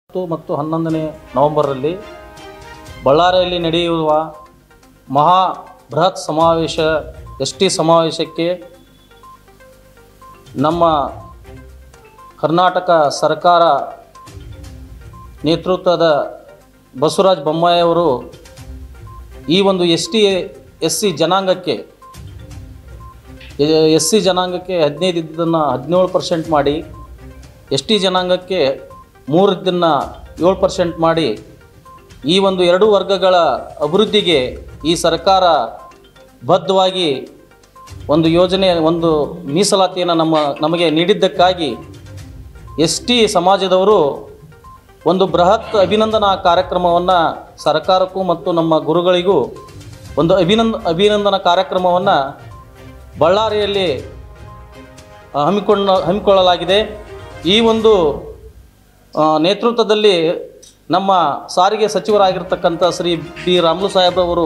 ಮತ್ತು 11ನೇ ನವೆಂಬರ್ರಲ್ಲಿ ಬಳ್ಳಾರಿಯಲ್ಲಿ ನಡೆಯುವ ಮಹಾ ಬೃಹತ್ ಸಮಾವೇಶ ಎಸ್.ಟಿ. ಸಮಾವೇಶಕ್ಕೆ ನಮ್ಮ ಕರ್ನಾಟಕ ಸರ್ಕಾರ ನೇತೃತ್ವದ ಬಸವರಾಜ ಬೊಮ್ಮಾಯಿ ಅವರು ಈ ಒಂದು ಎಸ್.ಸಿ. ಜನಾಂಗಕ್ಕೆ 15 ಇದ್ದನ್ನು 17% ಮಾಡಿ ಎಸ್.ಟಿ. ಜನಾಂಗಕ್ಕೆ 3 ಇದ್ದನ್ನು 7% ಮಾಡಿ ಈ ಒಂದು 2 ವರ್ಗಗಳ ಅಭಿವೃದ್ಧಿಗೆ ಈ ಸರ್ಕಾರ ಬದ್ಧವಾಗಿ ಒಂದು ಯೋಜನೆ ಒಂದು ಮೀಸಲಾತಿಯನ್ನು ನಮಗೆ ನೀಡಿದ್ದಕ್ಕಾಗಿ ಎಸ್.ಟಿ. ಸಮಾಜದವರು ಒಂದು ಬೃಹತ್ ಅಭಿನಂದನಾ ಕಾರ್ಯಕ್ರಮವನ್ನು ಸರ್ಕಾರಕ್ಕೂ ಮತ್ತು ನಮ್ಮ ಗುರುಗಳಿಗೂ ಒಂದು ಅಭಿನಂದನಾ ಕಾರ್ಯಕ್ರಮವನ್ನು ಬಳ್ಳಾರಿಯಲ್ಲಿ ಹಮ್ಮಿಕೊಳ್ಳಲಾಗಿದೆ. ಈ ಒಂದು ನೇತೃತ್ವದಲ್ಲಿ ನಮ್ಮ ಸಾರಿಗೆ ಸಚಿವರಾಗಿರ್ತಕ್ಕಂಥ ಶ್ರೀ ಬಿ. ರಾಮುಲು ಸಾಹೇಬ್ರವರು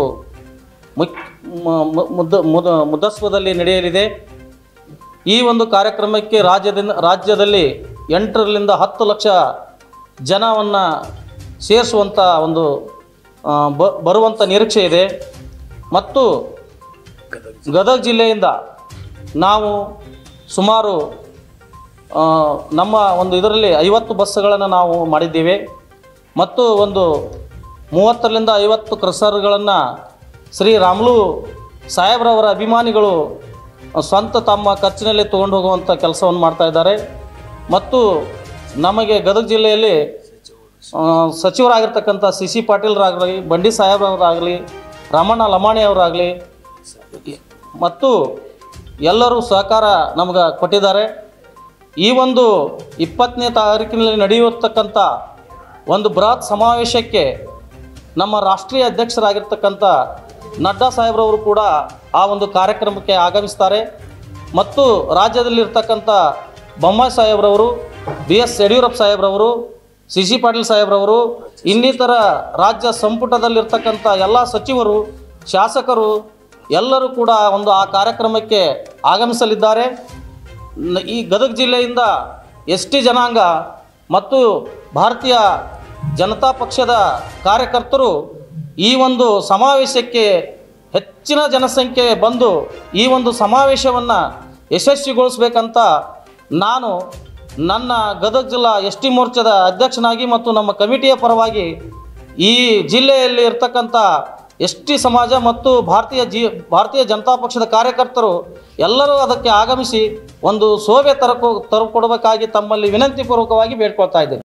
ಮುದಸ್ವದಲ್ಲಿ ನಡೆಯಲಿದೆ. ಈ ಒಂದು ಕಾರ್ಯಕ್ರಮಕ್ಕೆ ರಾಜ್ಯದಲ್ಲಿ 8ರಿಂದ 10 ಲಕ್ಷ ಜನವನ್ನು ಸೇರಿಸುವಂಥ ಒಂದು ಬರುವಂಥ ನಿರೀಕ್ಷೆ ಇದೆ. ಮತ್ತು ಗದಗ ಜಿಲ್ಲೆಯಿಂದ ನಾವು ಸುಮಾರು ನಮ್ಮ ಒಂದು ಇದರಲ್ಲಿ 50 ಬಸ್ಸುಗಳನ್ನು ನಾವು ಮಾಡಿದ್ದೇವೆ ಮತ್ತು ಒಂದು 30ರಿಂದ 50 ಕ್ರಸರ್ಗಳನ್ನು ಶ್ರೀ ರಾಮುಲು ಸಾಹೇಬ್ರವರ ಅಭಿಮಾನಿಗಳು ಸ್ವಂತ ತಮ್ಮ ಖರ್ಚಿನಲ್ಲಿ ತೊಗೊಂಡು ಹೋಗುವಂಥ ಕೆಲಸವನ್ನು ಮಾಡ್ತಾಯಿದ್ದಾರೆ. ಮತ್ತು ನಮಗೆ ಗದಗ ಜಿಲ್ಲೆಯಲ್ಲಿ ಸಚಿವರಾಗಿರ್ತಕ್ಕಂಥ ಸಿ ಪಾಟೀಲ್ರಾಗಲಿ, ಬಂಡಿ ಸಾಹೇಬ್ರವರಾಗಲಿ, ರಾಮಣ್ಣ ಲಮಾಣಿ ಅವರಾಗಲಿ ಮತ್ತು ಎಲ್ಲರೂ ಸಹಕಾರ ನಮಗೆ ಕೊಟ್ಟಿದ್ದಾರೆ. ಈ ಒಂದು 20ನೇ ತಾರೀಕಿನಲ್ಲಿ ನಡೆಯುತ್ತಕ್ಕಂಥ ಒಂದು ಬೃಹತ್ ಸಮಾವೇಶಕ್ಕೆ ನಮ್ಮ ರಾಷ್ಟ್ರೀಯ ಅಧ್ಯಕ್ಷರಾಗಿರ್ತಕ್ಕಂಥ ನಡ್ಡಾ ಸಾಹೇಬ್ರವರು ಕೂಡ ಆ ಒಂದು ಕಾರ್ಯಕ್ರಮಕ್ಕೆ ಆಗಮಿಸ್ತಾರೆ. ಮತ್ತು ರಾಜ್ಯದಲ್ಲಿರ್ತಕ್ಕಂಥ ಬೊಮ್ಮಾಯಿ ಸಾಹೇಬ್ರವರು, ಬಿ.ಎಸ್. ಯಡಿಯೂರಪ್ಪ ಸಾಹೇಬ್ರವರು, ಸಿ ಪಾಟೀಲ್ ಸಾಹೇಬ್ರವರು, ಇನ್ನಿತರ ರಾಜ್ಯ ಸಂಪುಟದಲ್ಲಿರ್ತಕ್ಕಂಥ ಎಲ್ಲ ಸಚಿವರು, ಶಾಸಕರು ಎಲ್ಲರೂ ಕೂಡ ಒಂದು ಆ ಕಾರ್ಯಕ್ರಮಕ್ಕೆ ಆಗಮಿಸಲಿದ್ದಾರೆ. ಈ ಗದಗ ಜಿಲ್ಲೆಯಿಂದ ಎಸ್.ಟಿ. ಜನಾಂಗ ಮತ್ತು ಭಾರತೀಯ ಜನತಾ ಪಕ್ಷದ ಕಾರ್ಯಕರ್ತರು ಈ ಒಂದು ಸಮಾವೇಶಕ್ಕೆ ಹೆಚ್ಚಿನ ಜನಸಂಖ್ಯೆ ಬಂದು ಈ ಒಂದು ಸಮಾವೇಶವನ್ನು ಯಶಸ್ವಿಗೊಳಿಸಬೇಕಂತ ನಾನು ನನ್ನ ಗದಗ ಜಿಲ್ಲಾ ಎಸ್.ಟಿ. ಮೋರ್ಚಾದ ಅಧ್ಯಕ್ಷನಾಗಿ ಮತ್ತು ನಮ್ಮ ಕಮಿಟಿಯ ಪರವಾಗಿ ಈ ಜಿ.ಲ್ಲೆಯಲ್ಲಿ ಇರ್ತಕ್ಕಂಥ ಎಸ್.ಟಿ. ಸಮಾಜ ಮತ್ತು ಭಾರತೀಯ ಜನತಾ ಪಕ್ಷದ ಕಾರ್ಯಕರ್ತರು ಎಲ್ಲರೂ ಅದಕ್ಕೆ ಆಗಮಿಸಿ ಒಂದು ಶೋಭೆ ತರಕೊಡಬೇಕಾಗಿ ತಮ್ಮಲ್ಲಿ ವಿನಂತಿ ಪೂರ್ವಕವಾಗಿ ಬೇಡ್ಕೊಳ್ತಾ ಇದ್ದೇನೆ.